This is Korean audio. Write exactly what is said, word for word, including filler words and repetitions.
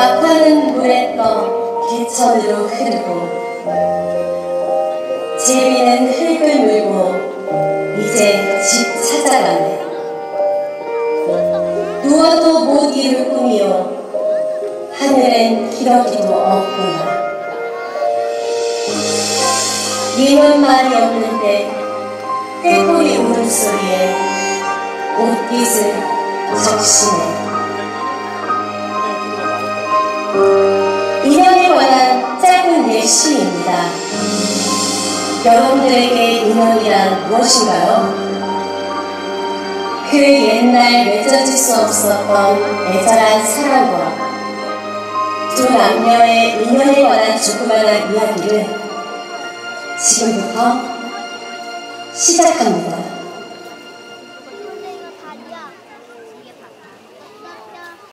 낙화는 물에 떠 개천으로 흐르고 제비는 흙을 물고 이제 집 찾아가네. 누워도 못 이룰 꿈이요 하늘엔 기러기도 없구나. 예원 말이 없는데 꾀꼬리 울음소리에 옷깃을 적시네. 인연에 관한 짧은 예시입니다. 여러분들에게 인연이란 무엇인가요? 그 옛날 맺어질 수 없었던 애절한 사랑과 두 남녀의 인연에 관한 조그마한 이야기를 지금부터 시작합니다.